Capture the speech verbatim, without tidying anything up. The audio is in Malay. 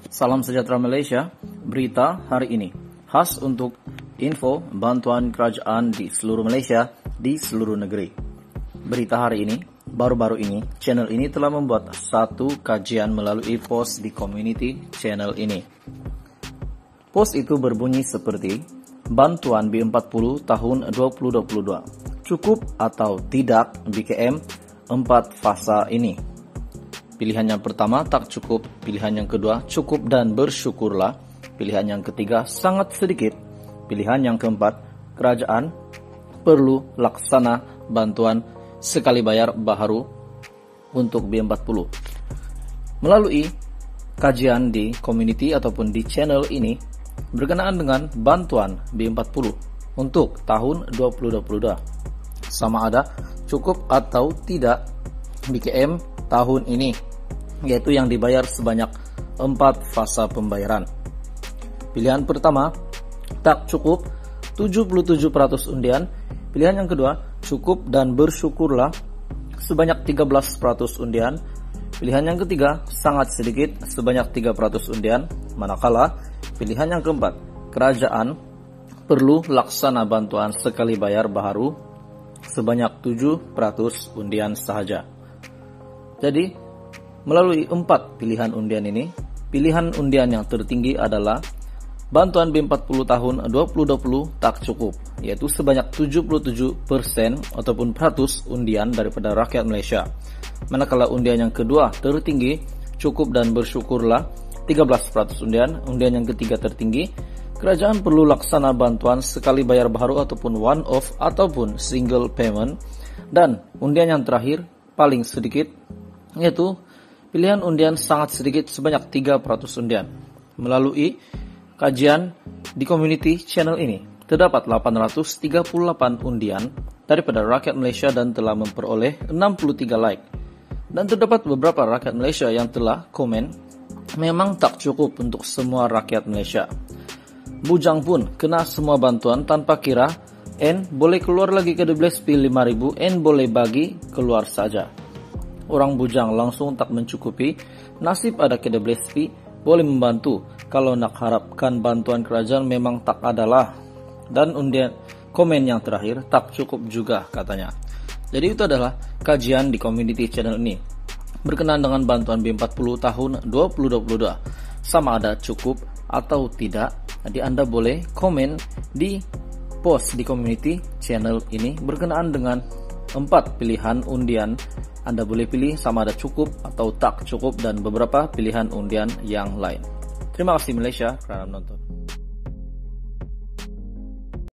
Salam sejahtera Malaysia, berita hari ini khas untuk info bantuan kerajaan di seluruh Malaysia, di seluruh negeri. Berita hari ini, baru-baru ini, channel ini telah membuat satu kajian melalui post di community channel ini. Post itu berbunyi seperti, bantuan B empat puluh tahun dua ribu dua puluh dua, cukup atau tidak B K M empat fasa ini? Pilihan yang pertama, tak cukup. Pilihan yang kedua, cukup dan bersyukurlah. Pilihan yang ketiga, sangat sedikit. Pilihan yang keempat, kerajaan perlu laksana bantuan sekali bayar baharu untuk B empat puluh. Melalui kajian di community ataupun di channel ini berkenaan dengan bantuan B empat puluh untuk tahun dua ribu dua puluh dua. Sama ada cukup atau tidak B K M tahun ini, yaitu yang dibayar sebanyak empat fasa pembayaran. Pilihan pertama, tak cukup, tujuh puluh tujuh peratus undian. Pilihan yang kedua, cukup dan bersyukurlah, sebanyak tiga belas peratus undian. Pilihan yang ketiga, sangat sedikit, sebanyak tiga peratus undian. Manakala pilihan yang keempat, kerajaan perlu laksana bantuan sekali bayar baharu sebanyak tujuh peratus undian sahaja. Jadi, melalui empat pilihan undian ini, pilihan undian yang tertinggi adalah bantuan B empat puluh tahun dua ribu dua puluh tak cukup, yaitu sebanyak tujuh puluh tujuh persen ataupun peratus undian daripada rakyat Malaysia. Manakala undian yang kedua tertinggi, cukup dan bersyukurlah, tiga belas peratus undian. Undian yang ketiga tertinggi, kerajaan perlu laksana bantuan sekali bayar baharu ataupun one off ataupun single payment. Dan undian yang terakhir paling sedikit, yaitu pilihan undian sangat sedikit sebanyak tiga peratus undian. Melalui kajian di community channel ini, terdapat delapan ratus tiga puluh delapan undian daripada rakyat Malaysia dan telah memperoleh enam puluh tiga like. Dan terdapat beberapa rakyat Malaysia yang telah komen, memang tak cukup untuk semua rakyat Malaysia. Bujang pun kena semua bantuan tanpa kira, N boleh keluar lagi ke W S P lima ribu, N boleh bagi keluar saja. Orang bujang langsung tak mencukupi, nasib ada K W S P boleh membantu, kalau nak harapkan bantuan kerajaan memang tak adalah. Dan undian komen yang terakhir, tak cukup juga katanya. Jadi itu adalah kajian di community channel ini berkenaan dengan bantuan B empat puluh tahun dua ribu dua puluh dua. Sama ada cukup atau tidak, jadi Anda boleh komen di post di community channel ini berkenaan dengan empat pilihan undian. Anda boleh pilih sama ada cukup atau tak cukup dan beberapa pilihan undian yang lain. Terima kasih Malaysia kerana menonton.